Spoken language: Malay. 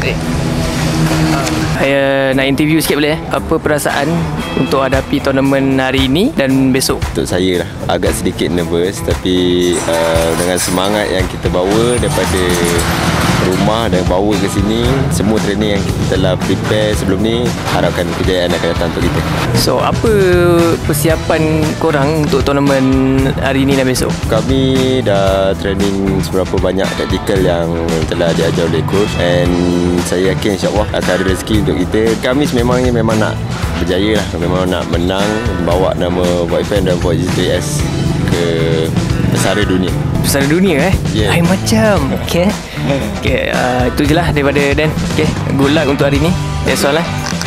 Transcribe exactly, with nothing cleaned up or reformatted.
Eh. Saya nak interview sikit boleh eh? Apa perasaan untuk hadapi tournament hari ini dan besok? Untuk saya lah, agak sedikit nervous, tapi uh, dengan semangat yang kita bawa daripada rumah dan bawa ke sini, semua training yang kita telah prepare sebelum ni, harapkan kejayaan akan datang untuk kita. So, apa persiapan korang untuk tournament hari ini dan besok? Kami dah training seberapa banyak taktikal yang telah diajar oleh coach, and saya yakin insyaAllah akan ada rezeki untuk kita. Kami sememangnya memang nak berjaya lah, memang nak menang, bawa nama Void Fan dan Void G tiga S ke pesara dunia. Pesara dunia eh? Yeah. Lain macam. Okay, okay uh, itu je lah daripada Dan. Okay, good luck untuk hari ni. That's all lah.